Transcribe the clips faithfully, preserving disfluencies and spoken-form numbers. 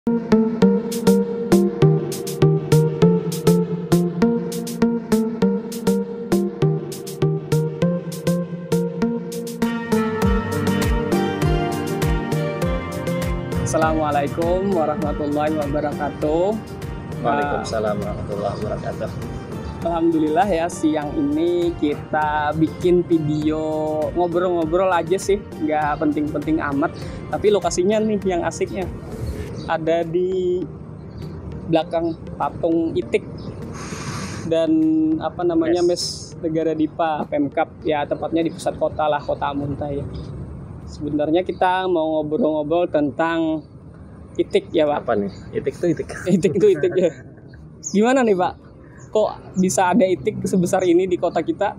Assalamualaikum warahmatullahi wabarakatuh. Waalaikumsalam warahmatullahi wabarakatuh. Alhamdulillah ya, siang ini kita bikin video ngobrol-ngobrol aja sih, nggak penting-penting amat. Tapi lokasinya nih yang asiknya, ada di belakang patung Itik dan apa namanya Mes Negara Dipa Pemkab ya, tepatnya di pusat kota lah, Kota Amuntai. Sebenarnya kita mau ngobrol-ngobrol tentang Itik ya Pak. Apa nih? Itik tuh Itik. Itik itu Itik ya. Gimana nih Pak? Kok bisa ada Itik sebesar ini di kota kita?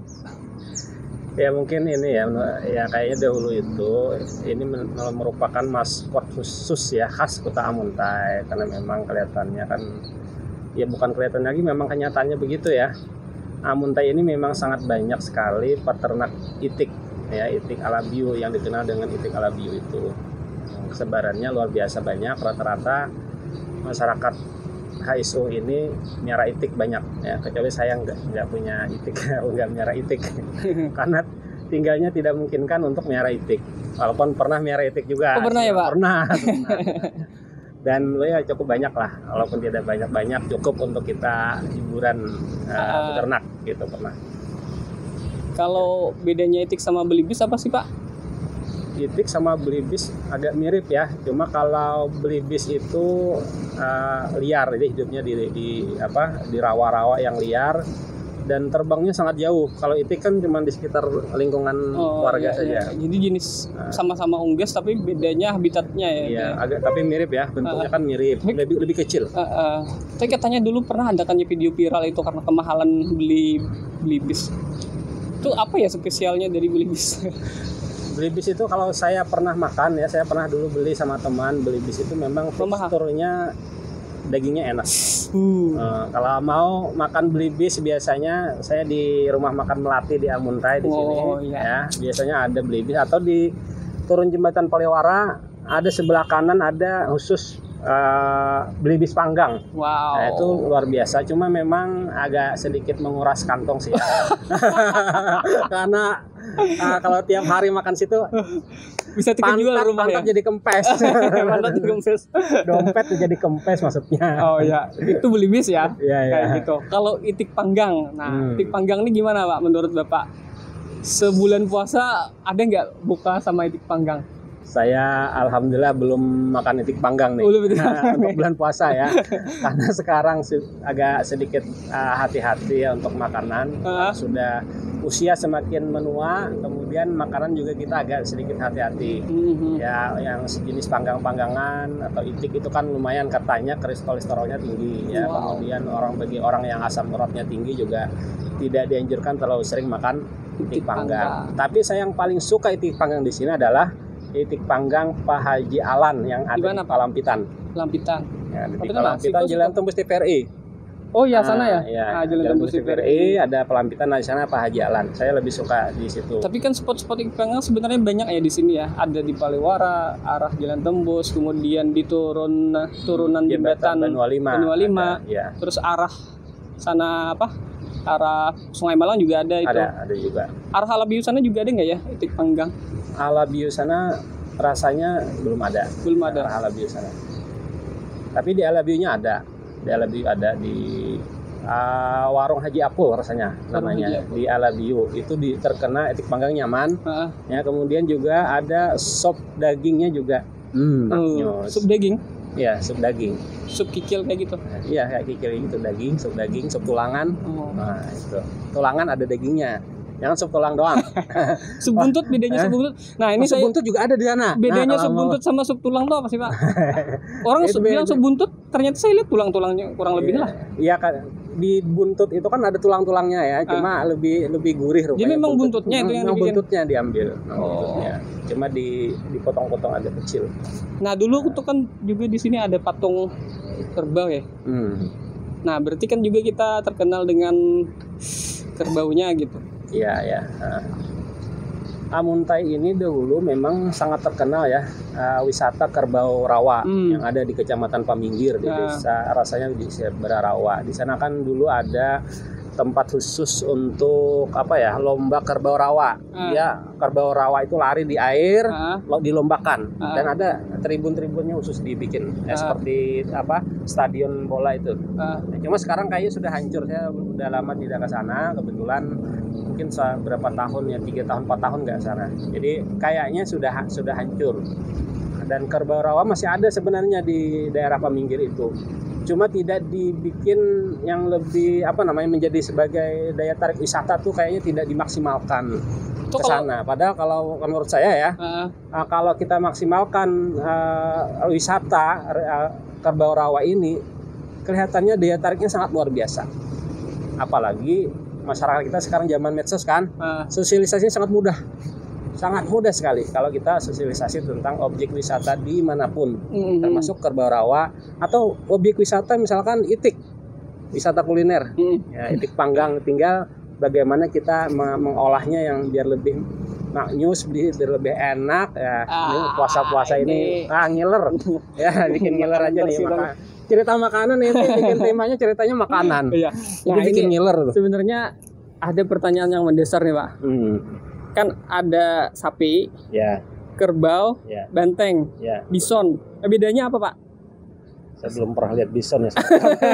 Ya mungkin ini ya, ya kayaknya dahulu itu ini merupakan maskot khusus ya, khas Kota Amuntai, karena memang kelihatannya kan, ya bukan kelihatan lagi, memang kenyataannya begitu ya. Amuntai ini memang sangat banyak sekali peternak Itik ya, Itik Alabiu yang dikenal dengan Itik Alabiu itu. Kesebarannya luar biasa banyak, rata-rata masyarakat H S O ini miara Itik banyak ya, kecuali saya nggak nggak punya Itik, nggak miara Itik karena tinggalnya tidak memungkinkan untuk miara Itik, walaupun pernah miara Itik juga. Oh, pernah ya Pak? Pernah, pernah. Dan lo ya cukup banyak lah, walaupun tidak banyak-banyak, cukup untuk kita hiburan uh, beternak gitu pernah. Kalau bedanya Itik sama Belibis apa sih Pak? Itik sama Belibis agak mirip ya, cuma kalau Belibis itu uh, liar, jadi hidupnya di, di apa di rawa-rawa yang liar dan terbangnya sangat jauh. Kalau Itik kan cuma di sekitar lingkungan oh, warga iya, saja. Iya. Jadi jenis nah. sama-sama unggas tapi bedanya habitatnya ya. Iya, agak tapi mirip ya, bentuknya uh, kan mirip, lebih lebih kecil. Uh, uh. Tapi katanya dulu pernah ada kan video viral itu karena kemahalan beli Belibis. Itu apa ya spesialnya dari Belibis? Belibis itu kalau saya pernah makan ya, saya pernah dulu beli sama teman. Belibis itu memang teksturnya dagingnya enak. Hmm. Uh, kalau mau makan Belibis biasanya saya di rumah makan Melati di Amuntai di oh, sini iya. ya. Biasanya ada Belibis, atau di turun jembatan Polewara ada sebelah kanan ada khusus uh, Belibis panggang. Wow. Nah, itu luar biasa. Cuma memang agak sedikit menguras kantong sih. Karena uh, kalau tiap hari makan situ bisa terjual rumah pantat ya. Jadi kempes. Pantat jadi kempes. Dompet jadi kempes maksudnya. Oh ya, itu Belibis ya. Iya, iya. Kayak gitu. Kalau Itik panggang, nah hmm. Itik panggang ini gimana Pak menurut Bapak? Sebulan puasa ada nggak buka sama Itik panggang? Saya alhamdulillah belum makan Itik panggang nih. Belum nah, untuk bulan puasa ya. Karena sekarang agak sedikit uh, hati-hati ya untuk makanan. Uh. Sudah usia semakin menua, kemudian makanan juga kita agak sedikit hati-hati. Uh-huh. Ya, yang sejenis panggang-panggangan atau Itik itu kan lumayan katanya kolesterolnya tinggi ya. Wow. Kemudian orang bagi orang yang asam uratnya tinggi juga tidak dianjurkan terlalu sering makan Itik, Itik panggang. panggang. Tapi saya yang paling suka Itik panggang di sini adalah Itik panggang Pak Haji Alan yang ada dimana, di Palampitan. Palampitan. Ya, di Palampitan Jalan Tembus T V R I. Oh ya, sana ya. Nah, ya nah, Jalan, Jalan Tembus T V R I ada Palampitan, di sana Pak Haji Alan. Saya lebih suka di situ. Tapi kan spot-spot Itik panggang sebenarnya banyak ya di sini ya. Ada di Palewara, arah Jalan Tembus, kemudian di turun turunan jembatan Banua lima. Banua lima. Ada, ya. Terus arah sana apa? Arah Sungai Malang juga ada itu. Ada, ada juga. Arah Alabiu sana juga ada nggak ya Itik panggang? Alabiu sana rasanya belum ada. Belum ada. Arah Alabiu sana. Tapi di Alabiunya ada. Di Alabiu ada di uh, Warung Haji Apul rasanya namanya. Di Alabiu itu di, terkena Itik panggang nyaman. Uh-huh. Ya, kemudian juga ada sop dagingnya juga. Hmm, uh, sup daging? Iya, sup daging. Sup kikil kayak gitu? Iya, kayak kikil gitu, daging, sup daging, sup tulangan. Oh. Nah, itu. Tulangan ada dagingnya. Jangan sup tulang doang. Sup buntut bedanya sup buntut. Nah, ini sup saya buntut juga ada di sana. Bedanya nah, sup buntut sama sup tulang tuh apa sih, Pak? Orang sup bilang sup buntut, ternyata saya lihat tulang-tulangnya kurang lebih lah. Iya kan, di buntut itu kan ada tulang-tulangnya ya, cuma ah. lebih lebih gurih rupanya. Jadi memang buntut. buntutnya itu yang memang dibikin. Buntutnya diambil, nah, oh. buntutnya. Cuma di dipotong-potong agak kecil. Nah, dulu itu kan juga di sini ada patung kerbau ya. Hmm. Nah, berarti kan juga kita terkenal dengan kerbaunya gitu. Iya, ya. Amuntai ini dahulu memang sangat terkenal ya, uh, wisata kerbau rawa Hmm. yang ada di Kecamatan Paminggir di Nah. desa rasanya di Berarawa. Di sana kan dulu ada tempat khusus untuk apa ya, lomba kerbau rawa. Ah. Ya, kerbau rawa itu lari di air, Ah. lo dilombakan, Ah. dan ada tribun-tribunnya khusus dibikin ya, Ah. seperti apa stadion bola itu. Ah. Nah, cuma sekarang kayaknya sudah hancur. Saya udah lama tidak ke sana, kebetulan mungkin se- berapa tahun ya, tiga tahun empat tahun nggak ke sana. Jadi kayaknya sudah sudah hancur. Dan kerbau rawa masih ada sebenarnya di daerah Paminggir itu. Cuma tidak dibikin yang lebih apa namanya menjadi sebagai daya tarik wisata tuh kayaknya tidak dimaksimalkan Itu ke kalau- sana. Padahal kalau menurut saya ya, Ah. uh, kalau kita maksimalkan uh, wisata uh, kerbau rawa ini, kelihatannya daya tariknya sangat luar biasa. Apalagi masyarakat kita sekarang zaman medsos kan, Ah. sosialisasinya sangat mudah. Sangat mudah sekali kalau kita sosialisasi tentang objek wisata dimanapun, Mm-mm. termasuk kerbau rawa atau objek wisata misalkan itik, wisata kuliner, Mm. ya, itik panggang. Tinggal bagaimana kita me- mengolahnya yang biar lebih maknyus, biar lebih enak ya. Ini Ah, puasa-puasa ini, ini. ah ngiler ya, bikin ngiler aja nih. Terus Maka, cerita makanan ini bikin temanya ceritanya makanan. Iya. Itu Nah, bikin ini ngiler tuh. sebenarnya ada pertanyaan yang mendasar nih, Pak. Hmm, Kan ada sapi, ya, kerbau, ya, banteng, ya. bison. Eh, bedanya apa, Pak? Saya belum pernah lihat bison ya.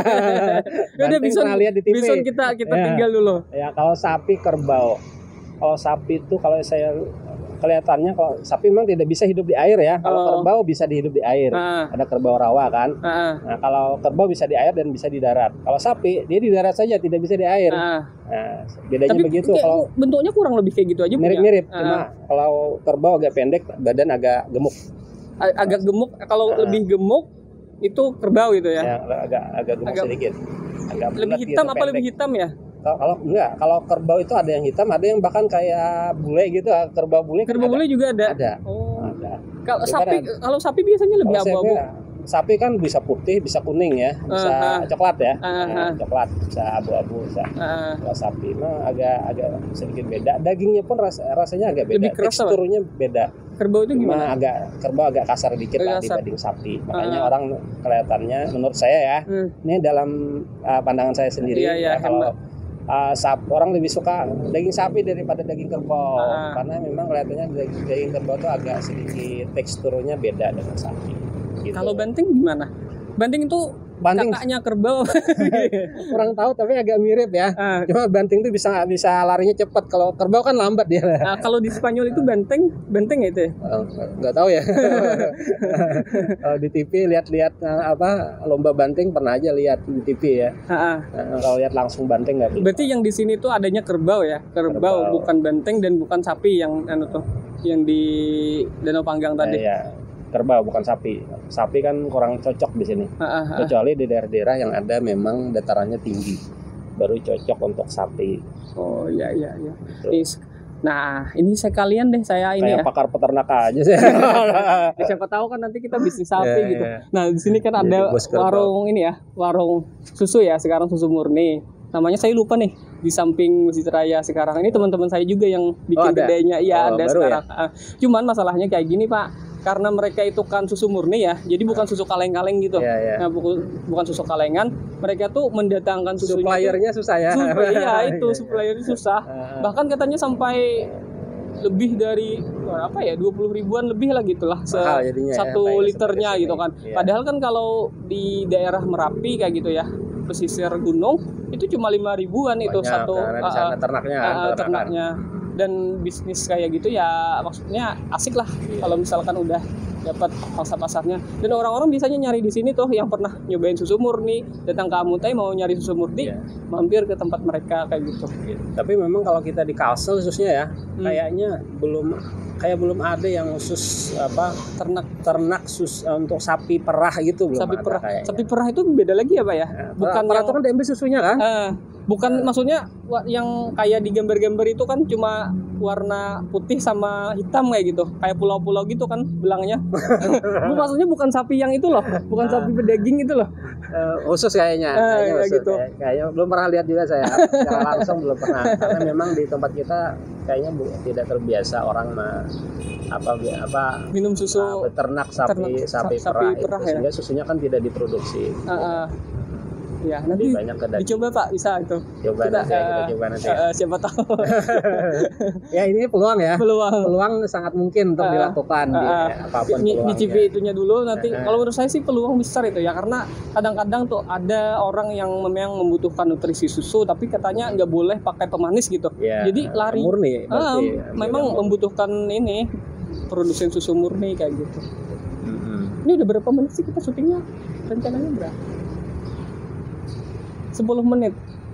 Udah Banteng bison, pernah lihat di T V. bison kita kita Ya. tinggal dulu. Ya, kalau sapi kerbau. Kalau sapi itu kalau saya kelihatannya kalau sapi memang tidak bisa hidup di air ya. Kalau Oh. kerbau bisa hidup di air. Ah, Ada kerbau rawa kan. ah, Nah, kalau kerbau bisa di air dan bisa di darat. Kalau sapi dia di darat saja, tidak bisa di air. ah. Nah, bedanya Tapi begitu. kayak Kalau bentuknya kurang lebih kayak gitu aja punya. mirip-mirip, Ah. cuma kalau kerbau agak pendek, badan agak gemuk. A- agak gemuk. Kalau Ah. lebih gemuk itu kerbau gitu ya. Ya, agak agak gemuk Agak- sedikit. Agak Lebih bulat hitam gitu, apa lebih pendek. hitam ya? Kalau kalau enggak, kalau kerbau itu ada yang hitam, ada yang bahkan kayak bule gitu. Kerbau bule kan Kerbau ada. bule juga ada. Ada. Oh. Ada. Kalau Itu sapi kan kalau sapi biasanya lebih Kalau saya abu-abu. kira, sapi kan bisa putih, bisa kuning ya, bisa Ah, ah. coklat ya, Ah, Nah, ah. coklat, bisa abu-abu, bisa. Ah, Kalau sapi mah agak agak sedikit beda. Dagingnya pun ras, rasanya agak beda. Lebih keras apa? Teksturnya beda. kerbau itu Cuma gimana? agak kerbau agak kasar dikit lah Agak kasar. dibanding sapi. Makanya Ah. orang kelihatannya, menurut saya ya, Hmm. ini dalam uh, pandangan saya sendiri. Iya, iya, ya, kalau uh, sap, orang lebih suka daging sapi daripada daging kerbau, Ah. karena memang kelihatannya daging, daging kerbau tuh agak sedikit teksturnya beda dengan sapi. Gitu. Kalau banting gimana? Banting itu Banting kakaknya kerbau. kurang tahu tapi agak mirip ya. Ah, Cuma banting tuh bisa bisa larinya cepat. Kalau kerbau kan lambat dia. nah, kalau di Spanyol itu banteng, banteng ya itu ya? Oh, nggak tahu ya. Kalau di T V lihat-lihat eh, apa lomba banting pernah aja lihat di T V ya. Ah, ah. Nah, kalau lihat langsung banting nggak. Berarti yang di sini tuh adanya kerbau ya, kerbau, Kerbau. bukan banteng dan bukan sapi yang anu tuh, yang di Danau Panggang Nah, tadi. ya, kerbau bukan sapi. Sapi kan kurang cocok di sini. Ah, ah, ah. Kecuali di daerah-daerah yang ada memang datarannya tinggi, baru cocok untuk sapi. Oh iya iya iya. Gitu. Nih, Nah ini sekalian deh saya ini Kayak ya. pakar peternak aja sih. Ya, siapa tahu kan nanti kita bisnis sapi Ya, gitu. ya. Nah di sini kan Jadi ada bos kerbau. warung ini ya, warung susu ya sekarang susu murni. Namanya saya lupa nih di samping Masjid Raya sekarang ini teman-teman saya juga yang bikin ada? kedainya. Iya Oh, ada baru sekarang. Ah, Cuman masalahnya kayak gini Pak. Karena mereka itu kan susu murni ya, jadi bukan susu kaleng-kaleng gitu. Iya, iya. Nah, buku- bukan susu kalengan, mereka tuh mendatangkan susunya. tuh- Suppliernya susah ya. Supplier, iya itu Iya, suppliernya susah. Ah. Bahkan katanya sampai lebih dari apa ya dua puluh ribuan lebih lah gitulah se- Mahal jadinya ya, satu kayak liternya seperti gitu sini. kan. Iya. Padahal kan kalau di daerah Merapi kayak gitu ya, pesisir gunung itu cuma lima ribuan itu Banyak, satu karena di ah, sana ah, ternaknya kan, ah, peternakan. ternaknya. Dan bisnis kayak gitu ya maksudnya asik lah kalau misalkan udah dapat pangsa pasarnya. Dan orang-orang biasanya nyari di sini tuh yang pernah nyobain susu murni, datang ke Amuntai mau nyari susu murni, Iya. mampir ke tempat mereka kayak gitu. Tapi memang kalau kita di Kalsel khususnya ya, Hmm. kayaknya belum kayak belum ada yang khusus apa ternak ternak sus untuk sapi perah gitu belum Sapi ada perah. kayaknya. Sapi perah itu beda lagi ya, Pak ya? Nah, Bukan perah yang itu kan diambil susunya kan? eh, bukan maksudnya wa- yang kayak di gambar-gambar itu kan cuma warna putih sama hitam kayak gitu. Kayak pulau-pulau gitu kan belangnya. Bu, maksudnya bukan sapi yang itu loh, bukan sapi berdaging itu loh. Uh, khusus kayaknya, Eh, kayaknya ya khusus. gitu. Kayak- kayaknya belum pernah lihat juga saya, secara langsung belum pernah. Karena memang di tempat kita kayaknya bu, tidak terbiasa orang ma, apa bi- apa Minum susu. uh, beternak sapi Beternak sapi sa- sapi perah, perah itu, ya. sehingga susunya kan tidak diproduksi. Uh, uh. Ya, Jadi nanti banyak ke daging. dicoba Pak, bisa itu. Coba kita, nanti ya, kita eh, coba nanti. Eh, siapa tahu Ya ini peluang ya. peluang. Peluang sangat mungkin untuk Uh, dilakukan di uh, eh, apapun Ni- peluangnya. Nyicipi itunya dulu nanti. Uh, uh. Kalau menurut saya sih peluang besar itu ya, karena kadang-kadang tuh ada orang yang memang membutuhkan nutrisi susu tapi katanya nggak boleh pakai pemanis gitu. Ya, Jadi lari. murni Ah, berarti. memang Murni. membutuhkan ini produsen susu murni kayak gitu. Mm-mm. Ini udah berapa menit sih kita syutingnya? Rencananya berapa? sepuluh menit.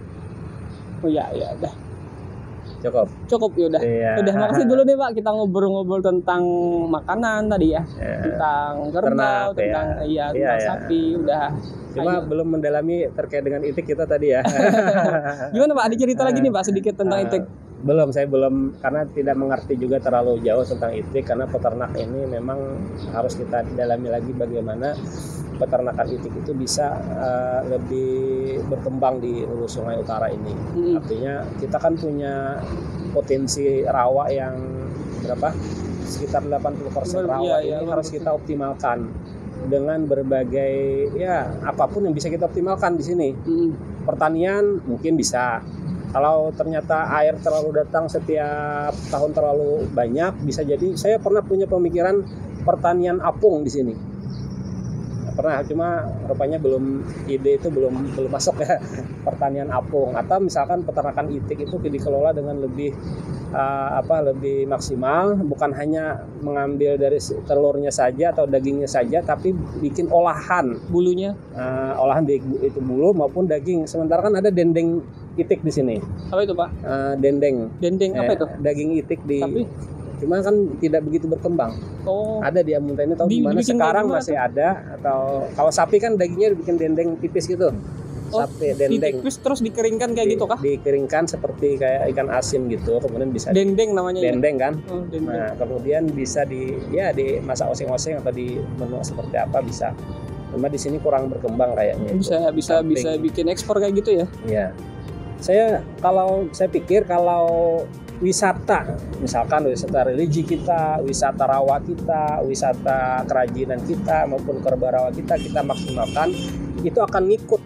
Oh ya, ya udah. Cukup. Cukup ya udah. Iya. Udah, makasih dulu nih Pak, kita ngobrol-ngobrol tentang makanan tadi ya. Ya. Tentang kerbau, Ternak, tentang ya. iya, Iya, tentang iya. sapi, udah. Cuma Ayo. belum mendalami terkait dengan itik kita tadi ya. Gimana Pak? Ada cerita lagi nih Pak sedikit tentang Eh, itik. Belum, saya belum, karena tidak mengerti juga terlalu jauh tentang itik, karena peternak ini memang harus kita dalami lagi bagaimana peternakan itik itu bisa eh, lebih berkembang di hulu sungai utara ini. Mm. Artinya kita kan punya potensi rawa yang berapa? Sekitar delapan puluh persen Ber- rawa iya, ini iya, harus betul. kita optimalkan dengan berbagai ya apapun yang bisa kita optimalkan di sini. Mm. Pertanian mungkin bisa. Kalau ternyata air terlalu datang setiap tahun terlalu banyak, bisa jadi saya pernah punya pemikiran pertanian apung di sini. Pernah, cuma rupanya belum, ide itu belum belum masuk ya, pertanian apung. Atau misalkan peternakan itik itu dikelola dengan lebih uh, apa lebih maksimal, bukan hanya mengambil dari si- telurnya saja atau dagingnya saja, tapi bikin olahan, Bulunya uh, olahan di, itu bulu maupun daging. Sementara kan ada dendeng itik di sini, apa itu Pak? uh, dendeng. Dendeng apa Eh, itu? Daging itik di, Tapi cuma kan tidak begitu berkembang. oh, Ada di Amuntai ini, tahu Di- di mana dibikin sekarang kayak gimana masih ada. Atau kalau sapi kan dagingnya dibikin dendeng tipis gitu, Oh, sapi dendeng ditipis terus dikeringkan kayak Di- gitu kah? dikeringkan seperti kayak ikan asin gitu, kemudian bisa Dendeng namanya ya? dendeng kan. Oh, dendeng. Nah kemudian bisa di ya dimasak oseng-oseng atau di menu seperti apa bisa. Cuma di sini kurang berkembang kayaknya. itu. Bisa bisa Samping. bisa bikin ekspor kayak gitu ya? Ya, saya kalau saya pikir kalau wisata, misalkan wisata religi kita, wisata rawa kita, wisata kerajinan kita maupun kerbau rawa kita, kita maksimalkan, itu akan ngikut.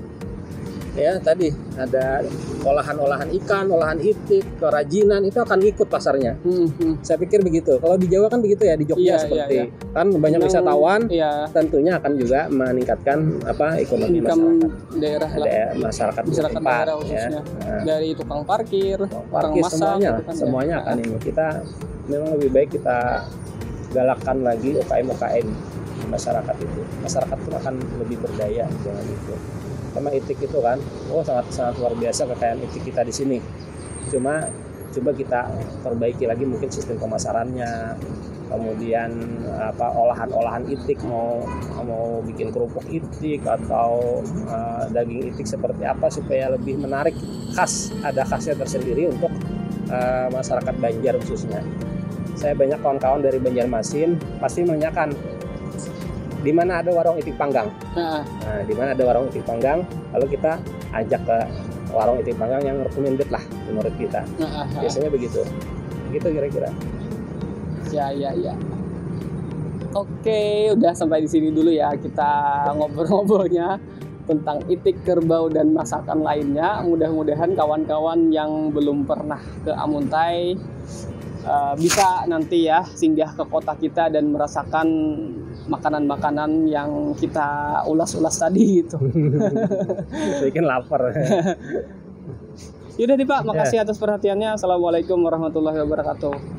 Ya tadi ada olahan-olahan ikan, olahan itik, kerajinan itu akan ngikut pasarnya. Hmm, hmm. Saya pikir begitu. Kalau di Jawa kan begitu ya, di Jogja Iya, seperti iya, kan banyak Yang- wisatawan, Iya, tentunya akan juga meningkatkan apa ekonomi income masyarakat. daerah lah, Ada masyarakat masyarakat setempat, daerah ya. khususnya. Nah, Dari tukang parkir, tukang parkir masak, semuanya, gitu kan ya. semuanya akan Nah, ini. Kita memang lebih baik kita galakkan lagi U K M U K M masyarakat itu. Masyarakat pun akan lebih berdaya dengan itu. Sama itik itu kan, oh sangat sangat luar biasa kekayaan itik kita di sini. Cuma coba kita perbaiki lagi mungkin sistem pemasarannya, kemudian apa olahan-olahan itik, mau mau bikin kerupuk itik atau uh, daging itik seperti apa supaya lebih menarik, khas, ada khasnya tersendiri untuk uh, masyarakat Banjar khususnya. Saya banyak kawan-kawan dari Banjarmasin pasti menanyakan di mana ada warung itik panggang. nah, Nah, di mana ada warung itik panggang, lalu kita ajak ke warung itik panggang yang recommended lah menurut kita. nah, nah. Biasanya begitu. Gitu kira-kira. Ya, ya, ya. Oke, udah sampai di sini dulu ya kita ngobrol-ngobrolnya tentang itik, kerbau, dan masakan lainnya. Mudah-mudahan kawan-kawan yang belum pernah ke Amuntai uh, bisa nanti ya singgah ke kota kita dan merasakan makanan-makanan yang kita ulas-ulas tadi gitu. Bikin lapar. Yaudah nih Pak, makasih atas perhatiannya. Assalamualaikum warahmatullahi wabarakatuh.